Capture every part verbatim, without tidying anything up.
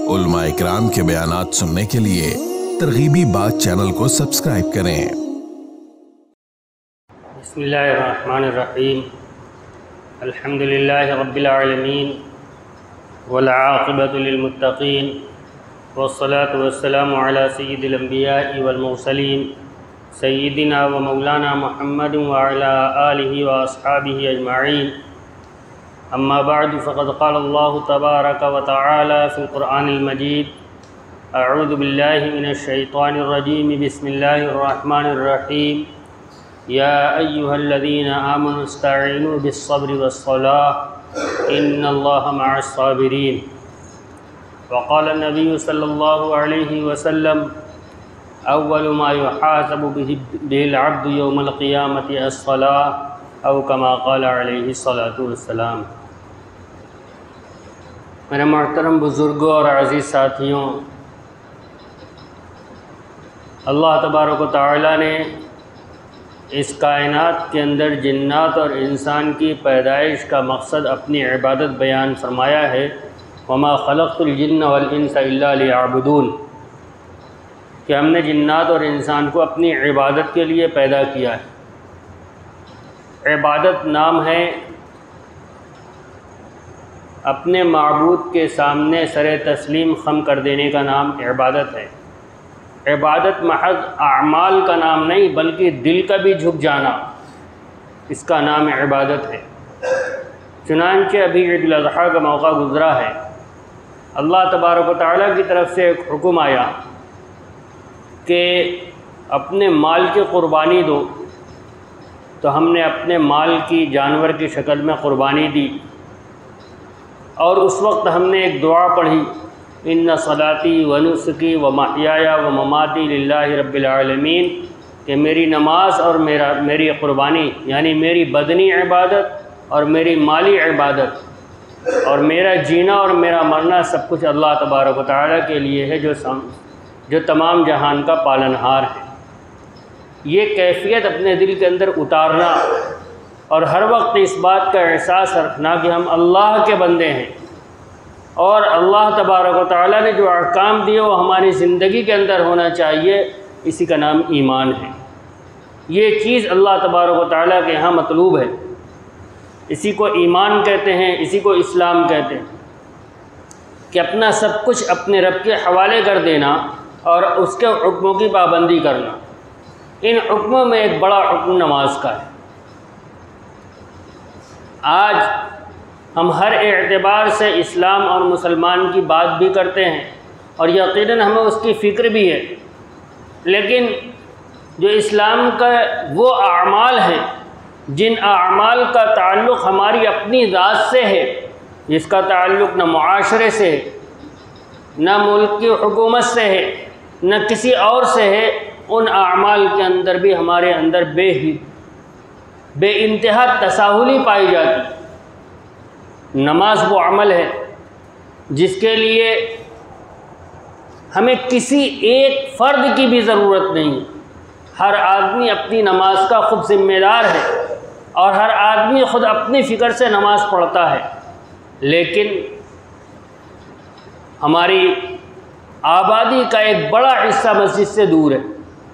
उलमा इकराम के बयानात सुनने के लिए तरगीबी बात चैनल को सब्सक्राइब करें। बिस्मिल्लाहिर्रहमानिर्रहीम। अल्हम्दुलिल्लाहि रब्बिल आलमीन वल आक़िबतु लिल मुत्तक़ीन वस्सलातु वस्सलामु अला सय्यिदिल अंबिया'i वल मुरसलीन सय्यिदिना व मौलाना मुहम्मदिन व अला आलिहि व अस्हाबिहि अजमाईन। अम्मा बअद फ़क़द क़ाल अल्लाहु तबारक व तआला फ़िल क़ुरआनिल मजीद अऊज़ु बिल्लाहि मिनश शैतानिर रजीम बिस्मिल्लाहिर रहमानिर रहीम। या अय्युहल्लज़ीना आमनु इस्तईनु बिस्सब्रि वस्सलाह इन्नल्लाहा मअस साबिरीन। व क़ाल नबी सल्लल्लाहु अलैहि वसल्लम अव्वलु मा युहासबु बिहिल अब्दु यौमल क़ियामति अस्सलाह औ कमा क़ाल अलैहि सलातु वस्सलाम। मेरे मोहतरम बुज़ुर्गों और अज़ीज़ साथियों, अल्लाह तबारक व तआला ने इस कायनात के अंदर जिन्नात और इंसान की पैदाइश का मकसद अपनी इबादत बयान फरमाया है। वमा खलक़्तुल जिन्न वल इंसा इल्ला लियअबुदून, कि हमने जिन्नात और इंसान को अपनी इबादत के लिए पैदा किया है। इबादत नाम है अपने माबूद के सामने सरे तस्लीम खम कर देने का नाम इबादत है। इबादत महज आमाल का नाम नहीं बल्कि दिल का भी झुक जाना, इसका नाम इबादत है। चुनांचे अभी ईद उल अज़हा का मौका गुज़रा है, अल्लाह तबारक व तआला की तरफ से एक हुक्म आया कि अपने माल की क़ुरबानी दो, तो हमने अपने माल की जानवर की शक्ल में क़ुरबानी दी। और उस वक्त हमने एक दुआ पढ़ी, इन्ना सलाती व नुस्की व महयाया व ममाती लिल्लाहि रब्बिल आलमीन, कि मेरी नमाज और मेरा मेरी क़ुरबानी यानी मेरी बदनी इबादत और मेरी माली इबादत और मेरा जीना और मेरा मरना सब कुछ अल्लाह तबारक व तआला के लिए है, जो सम जो तमाम जहान का पालनहार है। ये कैफ़ियत अपने दिल के अंदर उतारना और हर वक्त इस बात का एहसास रखना कि हम अल्लाह के बंदे हैं और अल्लाह तबारक व तआला ने जो अहकाम दिए वो हमारी ज़िंदगी के अंदर होना चाहिए, इसी का नाम ईमान है। ये चीज़ अल्लाह तबारक व तआला के यहाँ मतलूब है। इसी को ईमान कहते हैं, इसी को इस्लाम कहते हैं, कि अपना सब कुछ अपने रब के हवाले कर देना और उसके हुक्मों की पाबंदी करना। इन हुक्मों में एक बड़ा हुक्म नमाज का है। आज हम हर एतबार से इस्लाम और मुसलमान की बात भी करते हैं और यकीनन हमें उसकी फ़िक्र भी है, लेकिन जो इस्लाम का वो आमाल हैं जिन आमाल का ताल्लुक़ हमारी अपनी ज़ात से है, जिसका ताल्लुक़ न मुआशरे से है, न मुल्क की हुकूमत से है, न किसी और से है, उन आमाल के अंदर भी हमारे अंदर बे बेइंतहा तसाहुली पाई जाती। नमाज वो अमल है जिसके लिए हमें किसी एक फ़र्द की भी ज़रूरत नहीं। हर आदमी अपनी नमाज का ख़ुद ज़िम्मेदार है और हर आदमी ख़ुद अपनी फ़िक्र से नमाज पढ़ता है, लेकिन हमारी आबादी का एक बड़ा हिस्सा मस्जिद से दूर है।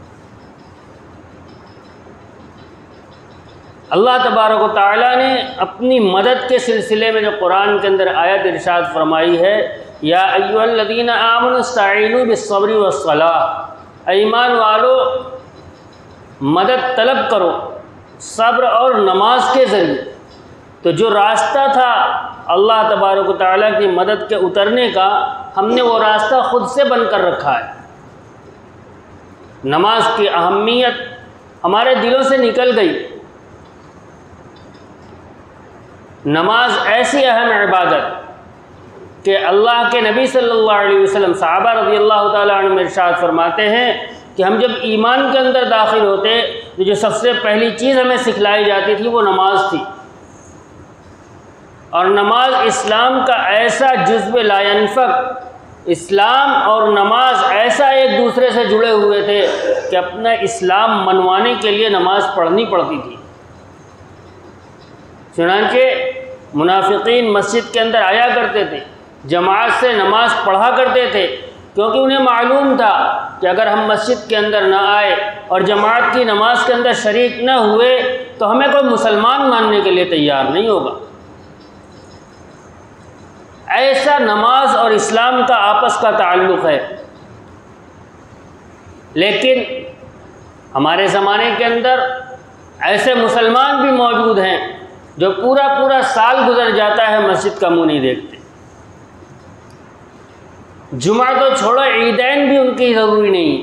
अल्लाह तबारक व तआला ने अपनी मदद के सिलसिले में जो कुरान के अंदर आयत इरशाद फरमाई है, या अय्युहल्लज़ीना आमनु इस्तईनु बिस्सब्रि वस्सलाह, ईमान वालो मदद तलब करो सब्र और नमाज के ज़रिए। तो जो रास्ता था अल्लाह तबारक व तआला की मदद के उतरने का, हमने वो रास्ता ख़ुद से बन कर रखा है। नमाज की अहमियत हमारे दिलों से निकल गई। नमाज ऐसी अहम इबादत कि अल्लाह के नबी सल्लल्लाहु अलैहि वसल्लम सहाबा रज़ियल्लाहु ताला अन्हुम इरशाद फरमाते हैं कि हम जब ईमान के अंदर दाखिल होते तो जो सबसे पहली चीज़ हमें सिखलाई जाती थी वो नमाज थी। और नमाज इस्लाम का ऐसा जुज़्व ला यनफ़क, इस्लाम और नमाज ऐसा एक दूसरे से जुड़े हुए थे कि अपना इस्लाम मनवाने के लिए नमाज पढ़नी पड़ती थी। चुनांचे मुनाफिकीन मस्जिद के अंदर आया करते थे, जमात से नमाज़ पढ़ा करते थे, क्योंकि उन्हें मालूम था कि अगर हम मस्जिद के अंदर न आए और जमात की नमाज के अंदर शरीक न हुए तो हमें कोई मुसलमान मानने के लिए तैयार नहीं होगा। ऐसा नमाज और इस्लाम का आपस का ताल्लुक़ है। लेकिन हमारे ज़माने के अंदर ऐसे मुसलमान भी मौजूद हैं जो पूरा पूरा साल गुजर जाता है मस्जिद का मुँह नहीं देखते। जुमा तो छोड़ो, ईदैन भी उनकी ज़रूरी नहीं,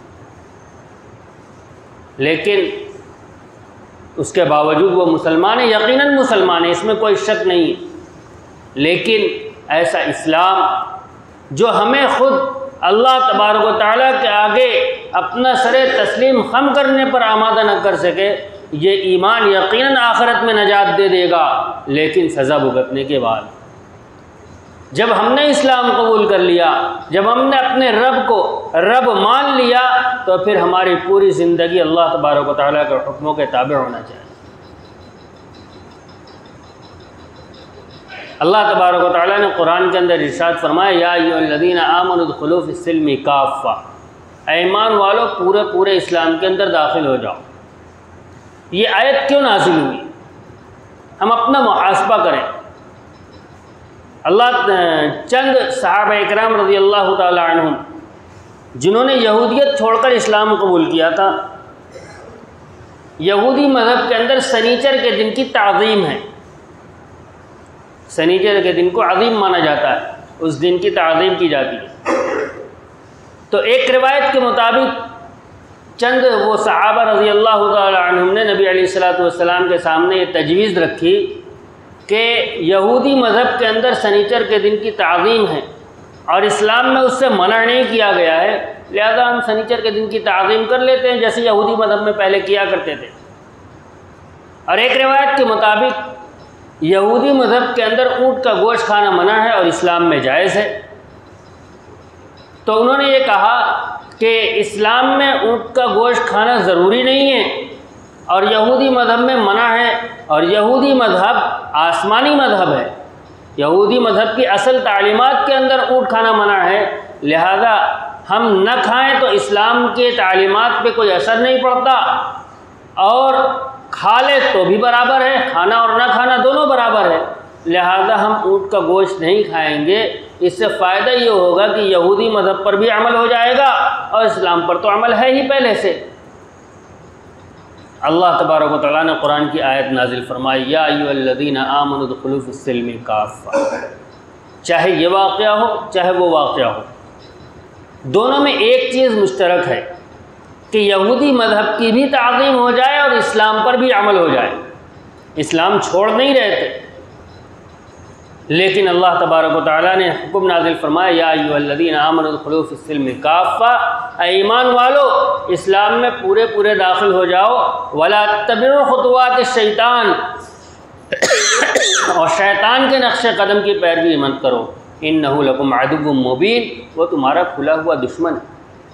लेकिन उसके बावजूद वो मुसलमान है, यकीनन मुसलमान है, इसमें कोई शक नहीं है। लेकिन ऐसा इस्लाम जो हमें ख़ुद अल्लाह तबारक व तआला के आगे अपना सरे तस्लीम खम करने पर आमादा न कर सके, ये ईमान यकीनन आखिरत में नजात दे देगा, लेकिन सज़ा भुगतने के बाद। जब हमने इस्लाम कबूल कर लिया, जब हमने अपने रब को रब मान लिया, तो फिर हमारी पूरी ज़िंदगी अल्लाह तबारक व तआला के हुक्मों के ताबे होना चाहिए। अल्लाह तबारक व तआला ने कुरान के अंदर इरशाद फरमाया, या अय्युहल्लज़ीना आमनू उदखुलू फिस्सिल्मि काफ़्फ़ा, ईमान वालों पूरे पूरे इस्लाम के अंदर दाखिल हो जाओ। ये आयत क्यों नाज़िल हुई? हम अपना मुहासबा करें। अल्लाह चंद सहाबा इकराम रज़ी अल्लाह ताला अन्हुम जिन्होंने यहूदियत छोड़कर इस्लाम कबूल किया था, यहूदी मज़हब के अंदर सनीचर के दिन की ताज़ीम है। सनीचर के दिन को अज़ीम माना जाता है, उस दिन की ताज़ीम की जाती है। तो एक रिवायत के मुताबिक चंद वो सहाबा रज़ी अल्लाह ताला अन्हुम ने नबी अलैहिस्सलातु वस्सलाम के सामने ये तजवीज़ रखी कि यहूदी मज़हब के अंदर सनीचर के दिन की ताज़ीम है और इस्लाम में उससे मना नहीं किया गया है, लिहाजा हम सनीचर के दिन की ताज़ीम कर लेते हैं जैसे यहूदी मज़हब में पहले किया करते थे। और एक रिवायत के मुताबिक यहूदी मज़हब के अंदर ऊँट का गोश्त खाना मना है और इस्लाम में जायज़ है। तो उन्होंने ये कहा कि इस्लाम में ऊँट का गोश्त खाना ज़रूरी नहीं है और यहूदी मज़हब में मना है, और यहूदी मज़हब आसमानी मज़हब है। यहूदी मज़हब की असल तालीमात के अंदर ऊँट खाना मना है, लिहाजा हम न खाएं तो इस्लाम के तालीमात पे कोई असर नहीं पड़ता, और खा ले तो भी बराबर है, खाना और ना खाना दोनों बराबर है। लिहाजा हम ऊँट का गोश्त नहीं खाएंगे। इससे फ़ायदा ये होगा कि यहूदी मज़हब पर भी अमल हो जाएगा और इस्लाम पर तो अमल है ही पहले से। अल्लाह तबारक व तआला ने कुरान की आयत नाजिल फरमाई, या अय्युहल्लज़ीना आमनू उदखुलू फिस्सिल्मि काफ़्फ़ा। चाहे ये वाक़या हो चाहे वो वाक़या हो, दोनों में एक चीज़ मुश्तरक है कि यहूदी मज़हब की भी ताज़ीम हो जाए और इस्लाम पर भी अमल हो जाए। इस्लाम छोड़ नहीं रहते, लेकिन अल्लाह तबारक व तआला ने हुक्म नाज़िल फरमाया, या अय्युहल्लज़ीना आमनू उदखुलू फिस्सिल्मि काफ़्फ़ा, ईमान वालो इस्लाम में पूरे पूरे दाखिल हो जाओ। वला तत्तबिउ खुतुवात शैतान, और शैतान के नक्शे कदम की पैरवी मत करो। इन्नहु लकुम अदुव्वुम मुबीन, वो तुम्हारा खुला हुआ दुश्मन है।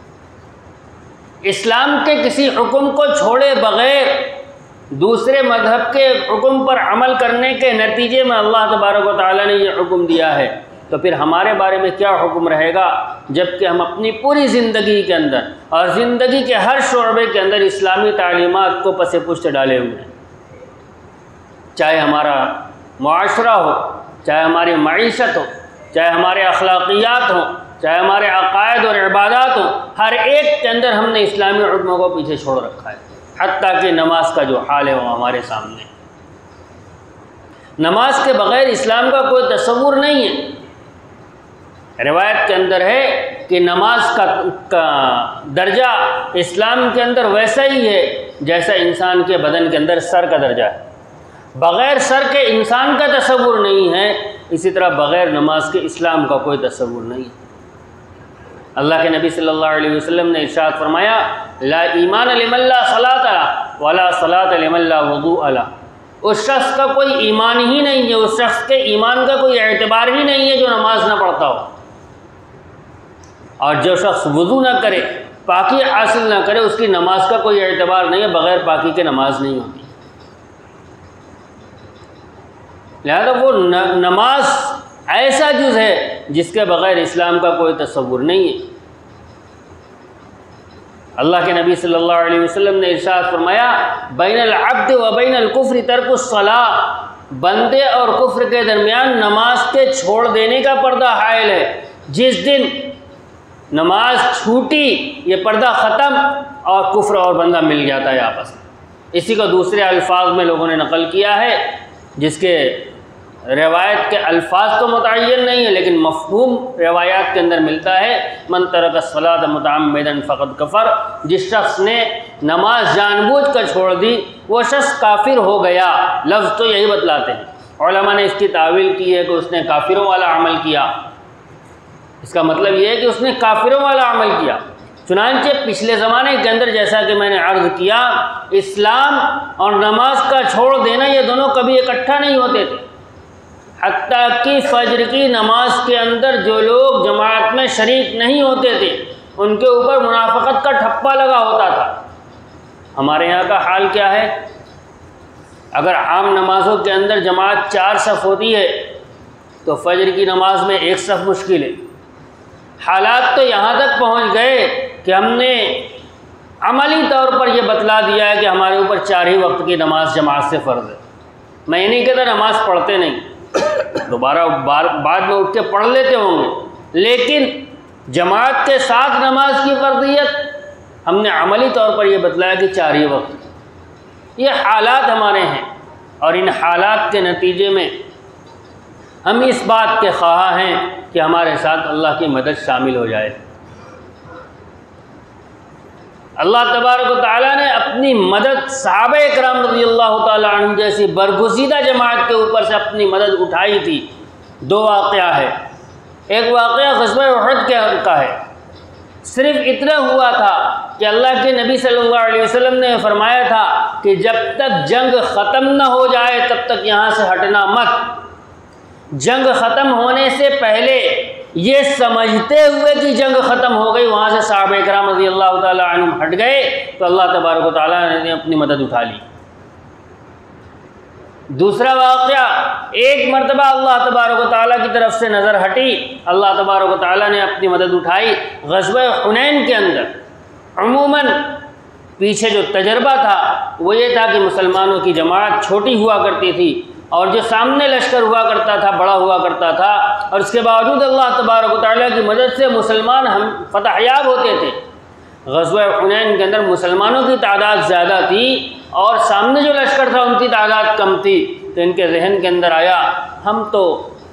इस्लाम के किसी हुक्म को छोड़े बग़ैर दूसरे मज़हब के हुक्म पर अमल करने के नतीजे में अल्लाह तबारक व तआला ने ये हुक्म दिया है, तो फिर हमारे बारे में क्या हुक्म रहेगा, जबकि हम अपनी पूरी ज़िंदगी के अंदर और ज़िंदगी के हर शोबे के अंदर इस्लामी तालीमात को पसे पुष्ट डाले हुए हैं। चाहे हमारा मुआशरा हो, चाहे हमारी मईशत हो, चाहे हमारे अखलाकियात हों, चाहे हमारे अक़ायद और इबादत हों, हर एक के अंदर हमने इस्लामी हुक्मों को पीछे छोड़ रखा है। हत्ता कि नमाज का जो हाल है वो हमारे सामने। नमाज के बग़ैर इस्लाम का कोई तसव्वुर नहीं है। रिवायत के अंदर है कि नमाज का, का दर्जा इस्लाम के अंदर वैसा ही है जैसा इंसान के बदन के अंदर सर का दर्जा है। बग़ैर सर के इंसान का तसव्वुर नहीं है, इसी तरह बग़ैर नमाज के इस्लाम का कोई तसव्वुर नहीं है। अल्लाह के नबी सल्लल्लाहु अलैहि वसल्लम ने इरशाद फरमाया, ला ईमान लिमन ला सलात अला वला सलात लिमन ला वुज़ू अला। उस शख्स का कोई ईमान ही नहीं है, उस शख्स के ईमान का कोई एतबार ही नहीं है जो नमाज ना पढ़ता हो। और जो शख्स वुज़ू ना करे, पाकी हासिल ना करे, उसकी नमाज का कोई एतबार नहीं है। बग़ैर पाकी के नमाज नहीं होती। लिहाजा वो न, नमाज ऐसा जुज़ है जिसके बग़ैर इस्लाम का कोई तसव्वुर नहीं है। अल्लाह के नबी सल्लल्लाहु अलैहि वसल्लम ने इरशाद फरमाया, बैनल अब्द व बैनल कुफ्र तर्कुस सलाह, बंदे और कुफ्र के दरमियान नमाज के छोड़ देने का पर्दा हायल है। जिस दिन नमाज छूटी ये पर्दा ख़त्म और कुफ्र और बंदा मिल जाता है आपस में। इसी को दूसरे अल्फाज में लोगों ने नकल किया है, जिसके रवायत के अल्फाज तो मुतय्यन नहीं है लेकिन मफ़हूम रवायात के अंदर मिलता है, मन तरक सलात मुतअम्मिदन फ़क़द कफ़र, जिस शख्स ने नमाज जानबूझ कर छोड़ दी वो शख्स काफिर हो गया। लफ्ज़ तो यही बतलाते हैं। उलमा ने इसकी तावील की है कि उसने काफिरों वाला अमल किया। इसका मतलब ये है कि उसने काफिरों वाला अमल किया। चुनांचे पिछले ज़माने के अंदर जैसा कि मैंने अर्ज़ किया, इस्लाम और नमाज का छोड़ देना ये दोनों कभी इकट्ठा नहीं होते थे। हत्ता कि फ़ज्र की नमाज के अंदर जो लोग जमात में शरीक नहीं होते थे उनके ऊपर मुनाफ़क़त का ठप्पा लगा होता था। हमारे यहाँ का हाल क्या है? अगर आम नमाज़ों के अंदर जमात चार सफ़ होती है तो फ़ज्र की नमाज में एक सफ़ मुश्किल है। हालात तो यहाँ तक पहुँच गए कि हमने अमली तौर पर यह बतला दिया है कि हमारे ऊपर चार ही वक्त की नमाज जमात से फ़र्ज़ है। मैं ये नहीं कहता नमाज पढ़ते नहीं, दोबारा बार बाद में उठ के पढ़ लेते होंगे, लेकिन जमात के साथ नमाज की फ़र्ज़ियत हमने अमली तौर पर यह बतलाया कि चार ही वक्त। ये हालात हमारे हैं और इन हालात के नतीजे में हम इस बात के ख्वाह हैं कि हमारे साथ अल्लाह की मदद शामिल हो जाए। अल्लाह तबारक व तआला ने अपनी मदद सहाबा इकराम रज़ियल्लाहु तआला अन्हुम जैसी बरगुज़ीदा जमात के ऊपर से अपनी मदद उठाई थी। दो वाक़या है। एक वाक़या ग़ज़वा उहद के का है। सिर्फ इतना हुआ था कि अल्लाह के नबी सल्लल्लाहु अलैहि वसल्लम ने फरमाया था कि जब तक जंग ख़त्म न हो जाए तब तक यहाँ से हटना मत। जंग ख़त्म होने से पहले ये समझते हुए कि जंग ख़त्म हो गई वहाँ से सहाबा इकराम रज़ियल्लाहु तआला अन्हुम हट गए तो अल्लाह तबारक व तआला ने अपनी मदद उठा ली। दूसरा वाक़या, एक मरतबा अल्लाह तबारक व तआला की तरफ से नज़र हटी, अल्लाह तबारक व तआला ने अपनी मदद उठाई। ग़ज़वा हुनैन के अंदर अमूमन पीछे जो तजर्बा था वो ये था कि मुसलमानों की जमात छोटी हुआ करती थी और जो सामने लश्कर हुआ करता था बड़ा हुआ करता था, और इसके बावजूद अल्लाह तबारक व तआला की मदद से मुसलमान हम फतहयाब होते थे। ग़ज़वा हुनैन के अंदर मुसलमानों की तादाद ज़्यादा थी और सामने जो लश्कर था उनकी तादाद कम थी, तो इनके जहन के अंदर आया हम तो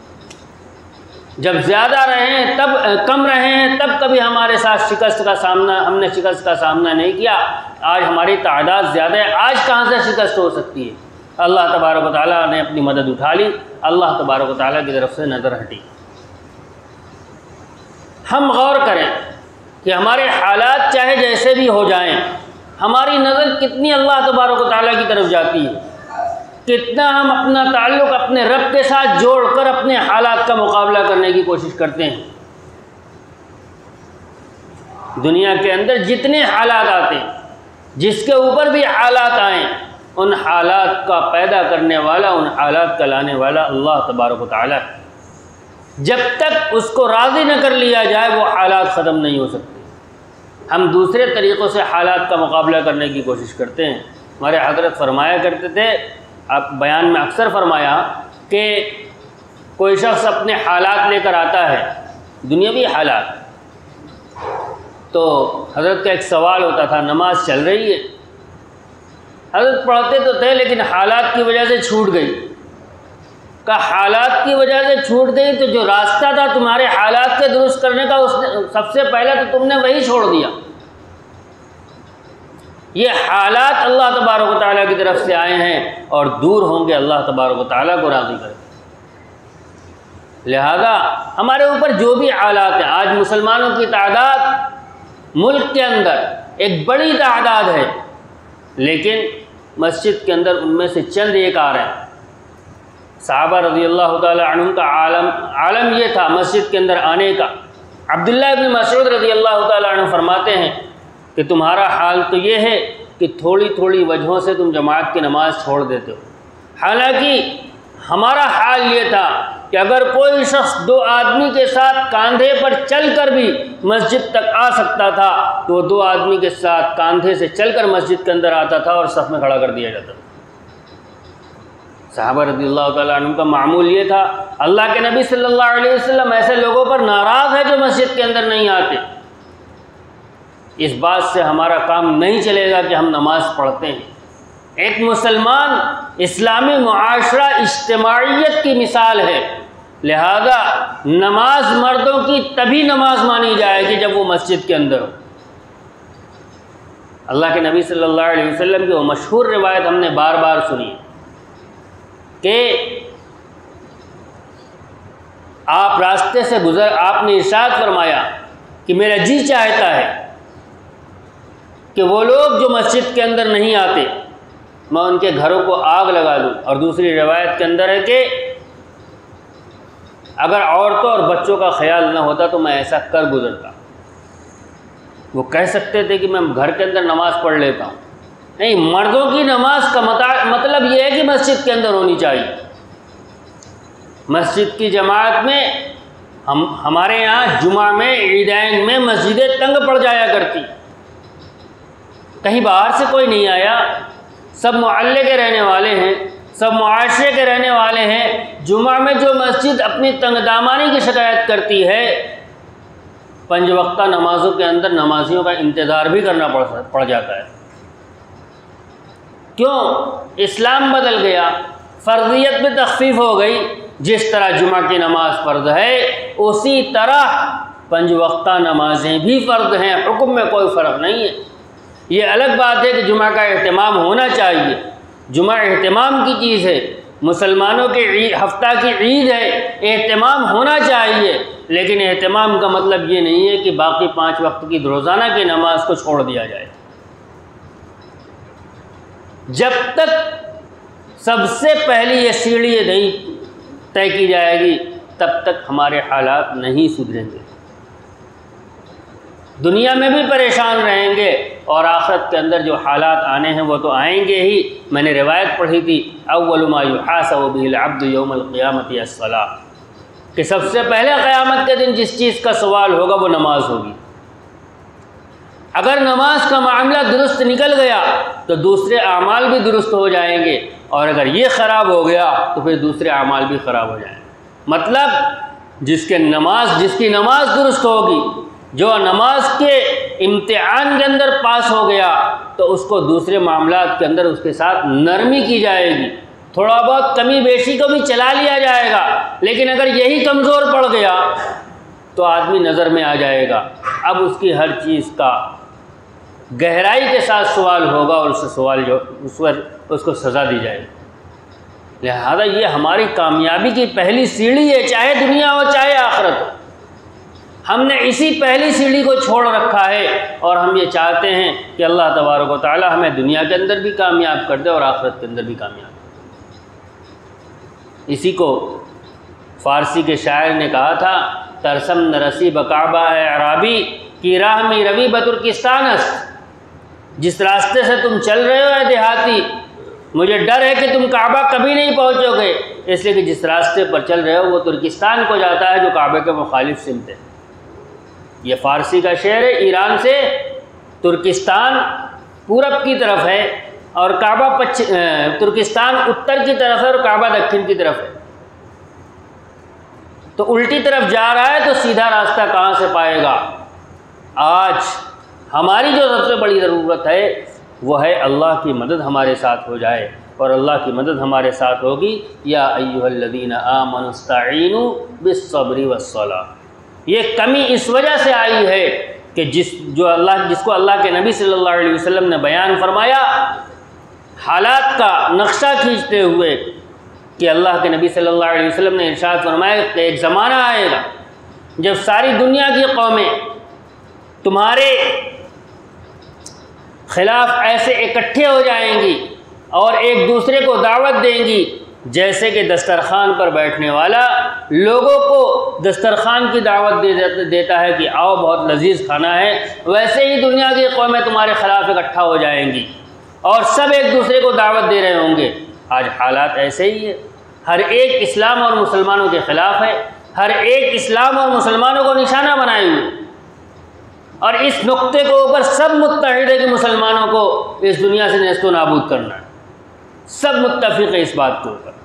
जब ज़्यादा रहे हैं तब कम रहे हैं तब कभी हमारे साथ शिकस्त का सामना हमने शिकस्त का सामना नहीं किया, आज हमारी तादाद ज़्यादा है, आज कहाँ से शिकस्त हो सकती है। अल्लाह तबारक व तआला ने अपनी मदद उठा ली, अल्लाह तबारक व तआला की तरफ से नज़र हटी। हम गौर करें कि हमारे हालात चाहे जैसे भी हो जाएं, हमारी नज़र कितनी अल्लाह तबारक व तआला की तरफ जाती है, कितना हम अपना ताल्लुक़ अपने रब के साथ जोड़कर अपने हालात का मुकाबला करने की कोशिश करते हैं। दुनिया के अंदर जितने हालात आते हैं, जिसके ऊपर भी हालात आएँ, उन हालात का पैदा करने वाला, उन हालात का लाने वाला अल्लाह तबारक व तआला है। जब तक उसको राज़ी न कर लिया जाए वो हालात ख़त्म नहीं हो सकते। हम दूसरे तरीक़ों से हालात का मुकाबला करने की कोशिश करते हैं। हमारे हज़रत फरमाया करते थे, आप बयान में अक्सर फरमाया कि कोई शख्स अपने हालात लेकर आता है, दुनियावी हालात, तो हज़रत का एक सवाल होता था, नमाज चल रही है, हज़रत पढ़ते तो थे लेकिन हालात की वजह से छूट गई। का हालात की वजह से छूट गई तो जो रास्ता था तुम्हारे हालात के दुरुस्त करने का उसने सबसे पहले तो तुमने वही छोड़ दिया। ये हालात अल्लाह तबारक व तआला की तरफ से आए हैं और दूर होंगे अल्लाह तबारक व तआला को राज़ी करें। लिहाजा हमारे ऊपर जो भी हालात हैं, आज मुसलमानों की तादाद मुल्क के अंदर एक बड़ी तादाद है, लेकिन मस्जिद के अंदर उनमें से चंद एक आ रहे हैं। सहाबा रज़ियल्लाहु तआला अन्हुम का आलम आलम ये था मस्जिद के अंदर आने का। अब्दुल्लाह इब्न मसऊद रज़ियल्लाहु तआला अन्हु फरमाते हैं कि तुम्हारा हाल तो ये है कि थोड़ी थोड़ी वजहों से तुम जमात की नमाज़ छोड़ देते हो। हालांकि हमारा हाल ये था कि अगर कोई शख्स दो आदमी के साथ कंधे पर चलकर भी मस्जिद तक आ सकता था तो वो दो आदमी के साथ कंधे से चलकर मस्जिद के अंदर आता था और सफ़ में खड़ा कर दिया जाता था। सहाबा रज़ियल्लाहु तआला अन्हुम का मामूल ये था। अल्लाह के नबी सल्लल्लाहु अलैहि वसल्लम ऐसे लोगों पर नाराज़ है जो मस्जिद के अंदर नहीं आते। इस बात से हमारा काम नहीं चलेगा कि हम नमाज़ पढ़ते हैं। एक मुसलमान इस्लामी मुआशरा इज्तिमाइयत की मिसाल है, लिहाजा नमाज मर्दों की तभी नमाज मानी जाएगी जब वो मस्जिद के अंदर हो। अल्लाह के नबी सल्लल्लाहु अलैहि वसल्लम की वो मशहूर रिवायत हमने बार बार सुनी कि आप रास्ते से गुजर आपने इरशाद फरमाया कि मेरा जी चाहता है कि वो लोग जो मस्जिद के अंदर नहीं आते मैं उनके घरों को आग लगा दूँ। और दूसरी रिवायत के अंदर है कि अगर औरतों और बच्चों का ख्याल न होता तो मैं ऐसा कर गुजरता। वो कह सकते थे कि मैं घर के अंदर नमाज़ पढ़ लेता हूँ, नहीं, मर्दों की नमाज का मतलब ये है कि मस्जिद के अंदर होनी चाहिए। मस्जिद की जमात में हम हमारे यहाँ जुमा में ईदैन में मस्जिदें तंग पड़ जाया करती, कहीं बाहर से कोई नहीं आया, सब मोहल्ले के रहने वाले हैं, सब मुआशरे के रहने वाले हैं। जुमा में जो मस्जिद अपनी तंगदामानी की शिकायत करती है, पंज वक्ता नमाज़ों के अंदर नमाजियों का इंतज़ार भी करना पड़ पड़ जाता है। क्यों? इस्लाम बदल गया, फ़र्ज़ियत में तख़फ़ीफ़ हो गई। जिस तरह जुमा की नमाज फ़र्ज़ है उसी तरह पंज वक्ता नमाजें भी फ़र्ज़ हैं, हुक्म में कोई फ़र्क नहीं है। ये अलग बात है कि जुमा का एहतमाम होना चाहिए, जुमा एहतमाम की चीज़ है, मुसलमानों के ईद हफ्ता की ईद है, एहतमाम होना चाहिए। लेकिन एहतमाम का मतलब ये नहीं है कि बाकी पाँच वक्त की रोज़ाना की नमाज को छोड़ दिया जाए। जब तक सबसे पहली ये सीढ़ी नहीं तय की जाएगी तब तक हमारे हालात नहीं सुधरेंगे, दुनिया में भी परेशान रहेंगे और आखिरत के अंदर जो हालात आने हैं वो तो आएंगे ही। मैंने रिवायत पढ़ी थी, अव्वलु मा युहासबु बिहिल अब्दु यौमल क़ियामति अस्सलाह, कि सबसे पहले क़यामत के दिन जिस चीज़ का सवाल होगा वो नमाज होगी। अगर नमाज का मामला दुरुस्त निकल गया तो दूसरे आमाल भी दुरुस्त हो जाएंगे, और अगर ये ख़राब हो गया तो फिर दूसरे आमाल भी ख़राब हो जाएंगे। मतलब जिसके नमाज जिसकी नमाज दुरुस्त होगी, जो नमाज के इम्तिहान के अंदर पास हो गया, तो उसको दूसरे मामलात के अंदर उसके साथ नरमी की जाएगी, थोड़ा बहुत कमी बेशी को भी चला लिया जाएगा। लेकिन अगर यही कमज़ोर पड़ गया तो आदमी नज़र में आ जाएगा, अब उसकी हर चीज़ का गहराई के साथ सवाल होगा और उससे सवाल जो उस पर उसको सज़ा दी जाएगी। लिहाजा ये हमारी कामयाबी की पहली सीढ़ी है, चाहे दुनिया हो चाहे आखिरत हो। हमने इसी पहली सीढ़ी को छोड़ रखा है और हम ये चाहते हैं कि अल्लाह तबारक व तआला हमें दुनिया के अंदर भी कामयाब कर दे और आखिरत के अंदर भी कामयाब। इसी को फ़ारसी के शायर ने कहा था, तरसम नरसी बकाबा अराबी की राह में रवि बतुर्किस्तानस्त, जिस रास्ते से तुम चल रहे हो है देहाती, मुझे डर है कि तुम काबा कभी नहीं पहुँचोगे, इसलिए कि जिस रास्ते पर चल रहे हो वो तुर्किस्तान को जाता है जो काबे के मुखालिफ सिमत है। ये फ़ारसी का शेर है। ईरान से तुर्किस्तान पूरब की तरफ है और काबा पश्चिम, तुर्किस्तान उत्तर की तरफ है और काबा दक्षिण की तरफ है। तो उल्टी तरफ जा रहा है तो सीधा रास्ता कहाँ से पाएगा? आज हमारी जो सबसे बड़ी ज़रूरत है वो है अल्लाह की मदद हमारे साथ हो जाए, और अल्लाह की मदद हमारे साथ होगी, या अय्युहल्लज़ीना आमनुस्तईनु बिस्सब्रि वस्सलाह। ये कमी इस वजह से आई है कि जिस जो अल्लाह जिसको अल्लाह के नबी सल्लल्लाहु अलैहि वसल्लम ने बयान फरमाया, हालात का नक्शा खींचते हुए, कि अल्लाह के नबी सल्लल्लाहु अलैहि वसल्लम ने इरशाद फरमाया कि एक ज़माना आएगा जब सारी दुनिया की कौमें तुम्हारे ख़िलाफ़ ऐसे इकट्ठे हो जाएंगी और एक दूसरे को दावत देंगी, जैसे कि दस्तरखान पर बैठने वाला लोगों को दस्तरखान की दावत दे देता है कि आओ बहुत लजीज खाना है, वैसे ही दुनिया की कौमें तुम्हारे ख़िलाफ़ इकट्ठा हो जाएंगी और सब एक दूसरे को दावत दे रहे होंगे। आज हालात ऐसे ही है। हर एक इस्लाम और मुसलमानों के ख़िलाफ़ है, हर एक इस्लाम और मुसलमानों को निशाना बनाए हुए, और इस नुक्ते के ऊपर सब मुत्तहिद है कि मुसलमानों को इस दुनिया से नेस्तो नाबूद करना है। सब मुत्तफ़िक़ है इस बात के ऊपर।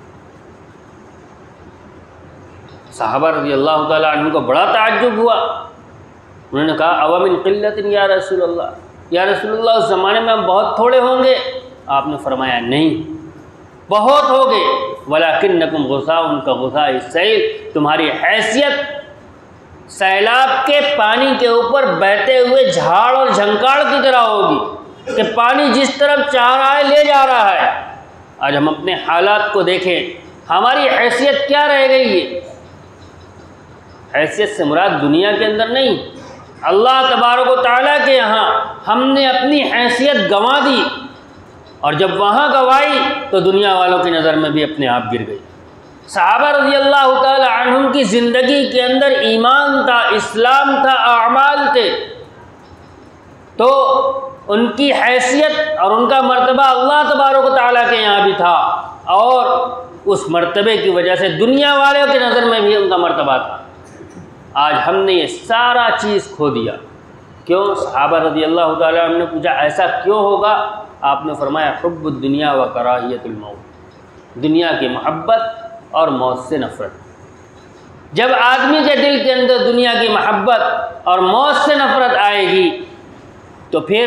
सहाबा रज़ियल्लाहु ताला अन्हुम को बड़ा ताज्जुब हुआ। उन्होंने कहा अवमिन क़िल्लतिन या रसूलल्लाह, या रसूलल्लाह उस ज़माने में हम बहुत थोड़े होंगे। आपने फरमाया नहीं, बहुत हो गए। वलाकिन्नकुम गुसाउन का गुसाइ सैल, तुम्हारी हैसियत सैलाब के पानी के ऊपर बहते हुए झाड़ और झंकार की तरह होगी कि पानी जिस तरफ चाह रहा है ले जा रहा है। आज हम अपने हालात को देखें, हमारी हैसियत क्या रह गई है। हैसियत से मुराद दुनिया के अंदर नहीं, अल्लाह तबारक व तआला के यहाँ हमने अपनी हैसियत गंवा दी, और जब वहाँ गंवाई तो दुनिया वालों की नज़र में भी अपने आप गिर गई। सहाबा रज़ियल्लाहु ताला अन्हुम की ज़िंदगी के अंदर ईमान था, इस्लाम था, आमाल थे, तो उनकी हैसियत और उनका मर्तबा अल्लाह तबारक व तआला के यहाँ भी था, और उस मर्तबे की वजह से दुनिया वालों की नज़र में भी उनका मर्तबा था। आज हमने ये सारा चीज़ खो दिया। क्यों? सहाबा रज़ियल्लाहु ताला अन्हुम ने पूछा ऐसा क्यों होगा? आपने फरमाया हुब्बुद दुनिया व कराहियतुल मौत, दुनिया की मोहब्बत और मौत से नफ़रत। जब आदमी के दिल के अंदर दुनिया की मोहब्बत और मौत से नफ़रत आएगी तो फिर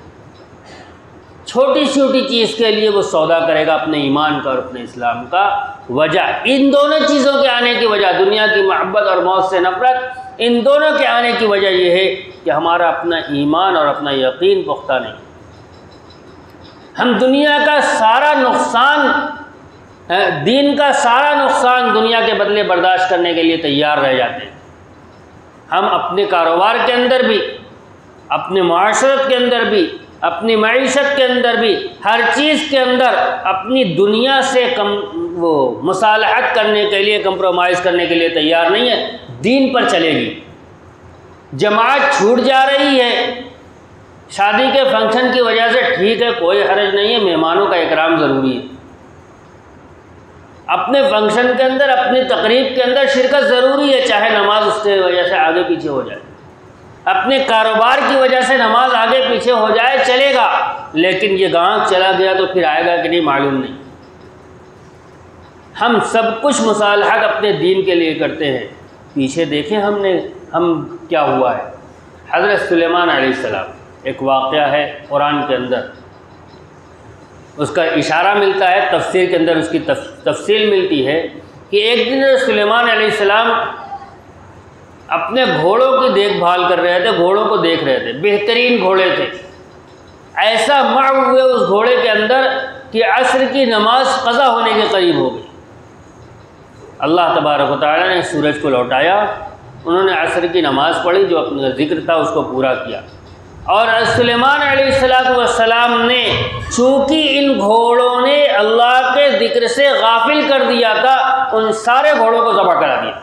छोटी छोटी चीज़ के लिए वो सौदा करेगा अपने ईमान का और अपने इस्लाम का। वजह इन दोनों चीज़ों के आने की वजह, दुनिया की मोहब्बत और मौत से नफ़रत, इन दोनों के आने की वजह यह है कि हमारा अपना ईमान और अपना यकीन पुख्ता नहीं। हम दुनिया का सारा नुकसान, दीन का सारा नुकसान दुनिया के बदले बर्दाश्त करने के लिए तैयार रह जाते हैं। हम अपने कारोबार के अंदर भी, अपने माशरत के अंदर भी, अपनी मईशत के अंदर भी, हर चीज़ के अंदर अपनी दुनिया से कम वो मुसालहत करने के लिए, कंप्रोमाइज़ करने के लिए तैयार नहीं है। दीन पर चलेगी। जमात छूट जा रही है शादी के फंक्शन की वजह से, ठीक है, कोई हर्ज नहीं है, मेहमानों का इकराम ज़रूरी है। अपने फंक्शन के अंदर, अपनी तकरीब के अंदर शिरकत ज़रूरी है, चाहे नमाज उसके वजह से आगे पीछे हो जाए। अपने कारोबार की वजह से नमाज आगे पीछे हो जाए चलेगा, लेकिन ये गांव चला गया तो फिर आएगा कि नहीं मालूम नहीं। हम सब कुछ मुसालहत अपने दीन के लिए करते हैं। पीछे देखें हमने हम क्या हुआ है। हज़रत सुलेमान अलैहिस्सलाम, एक वाक़या है कुरान के अंदर, उसका इशारा मिलता है, तफसीर के अंदर उसकी तफ, तफसील मिलती है कि एक दिन सुलेमान अलैहिस्सलाम अपने घोड़ों की देखभाल कर रहे थे, घोड़ों को देख रहे थे, बेहतरीन घोड़े थे। ऐसा मर हुए उस घोड़े के अंदर कि असर की नमाज क़ज़ा होने के करीब हो गई। अल्लाह तबारक व तआला ने सूरज को लौटाया, उन्होंने असर की नमाज़ पढ़ी, जो अपना ज़िक्र था उसको पूरा किया। और सुलेमान अलैहिस्सलाम ने चूँकि इन घोड़ों ने अल्लाह के ज़िक्र से गाफिल कर दिया था, उन सारे घोड़ों को ज़बह करा दिया।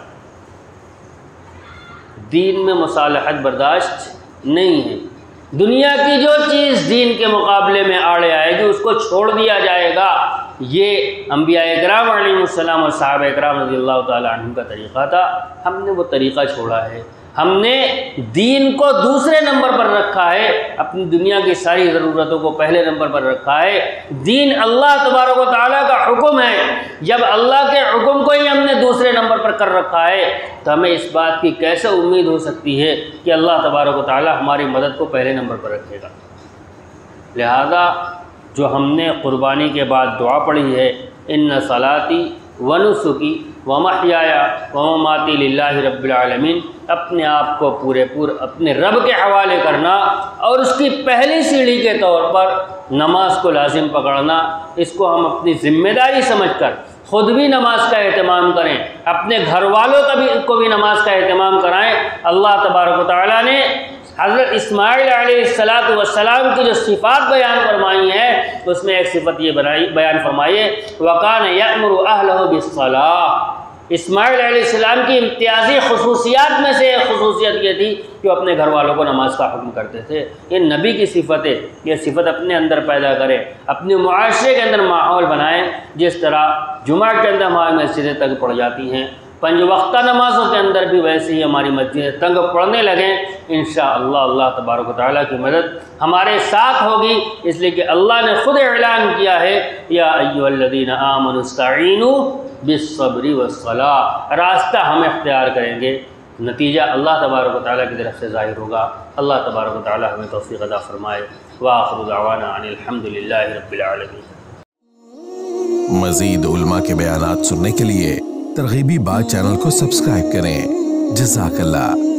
दीन में मुसालहत बर्दाश्त नहीं है। दुनिया की जो चीज़ दीन के मुकाबले में आड़े आएगी उसको छोड़ दिया जाएगा। ये अंबिया इकराम अलैहिस्सलाम और सहाबा इकराम रज़ियल्लाहु ताला अन्हुम का तरीक़ा था। हमने वो तरीक़ा छोड़ा है। हमने दीन को दूसरे नंबर पर रखा है, अपनी दुनिया की सारी ज़रूरतों को पहले नंबर पर रखा है। दीन अल्लाह तबारक व तआला का हुक्म है। जब अल्लाह के हुक्म को ही हमने दूसरे नंबर पर कर रखा है तो हमें इस बात की कैसे उम्मीद हो सकती है कि अल्लाह तबारक व तआला हमारी मदद को पहले नंबर पर रखेगा। लिहाजा जो हमने क़ुरबानी के बाद दुआ पढ़ी है, इन्ना सलाती व नुसुकी व महयाया व ममाती लिल्लाहि रब्बिल आलमीन, अपने आप को पूरे पूरे अपने रब के हवाले करना और उसकी पहली सीढ़ी के तौर पर नमाज को लाजिम पकड़ना, इसको हम अपनी ज़िम्मेदारी समझकर ख़ुद भी नमाज का एहतमाम करें, अपने घर वालों का भी को भी नमाज का एहतमाम कराएँ। अल्लाह तबारक व तआला ने हज़रत इस्माइल अलैहिस्सलातु वस्सलाम की जो सिफ़ात बयान फरमाई है उसमें एक सिफ़त ये बनाई बयान फरमाई है, वकान यअमुरु अहलहु बिस्सलाह, इस्माइल अलैहिस्सलाम की इम्तियाजी खसूसियात में से एक खसूसियत ये थी कि वो अपने घर वालों को नमाज का हुक्म करते थे। ये नबी की सिफ़तें, ये सिफ़त अपने अंदर पैदा करें, अपने मुआशरे के अंदर माहौल बनाएं। जिस तरह जुमा के अंदर हमारी मस्जिदें तंग पड़ जाती हैं, पंज वक्ता नमाज़ों के अंदर भी वैसे ही हमारी मस्जिदें तंग पड़ने लगें। इंशाअल्लाह अल्लाह तबारक व तआला की मदद हमारे साथ होगी, इसलिए कि अल्लाह ने ख़ुद ऐलान किया है, या अय्युहल्लज़ीना आमनु इस्तईनु बिस्सब्रि वस्सलाह। रास्ता हम इख्तियार करेंगे, नतीजा अल्लाह तबारक व तआला की तरफ से ज़ाहिर होगा। अल्लाह तबारक व तआला हमें तौफ़ीक़ अता फ़रमाए। व आख़िरु दअवाना अनिल हम्दुलिल्लाहि रब्बिल आलमीन। मज़ीद उलमा के बयानात सुनने के लिए तरग़ीबी बात चैनल को सब्सक्राइब करें। जज़ाकल्लाह।